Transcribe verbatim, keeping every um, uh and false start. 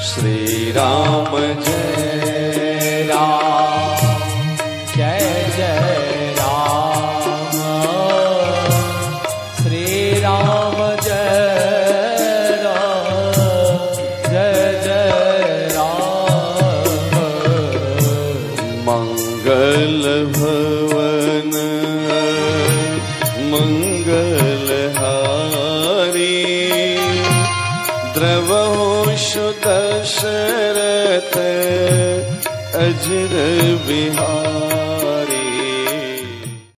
श्री राम जय राम जय जय राम श्री राम जय राम जय जय राम। मंगल भवन मंगलहारी द्रवहुषु दशरथ अजर बिहारी।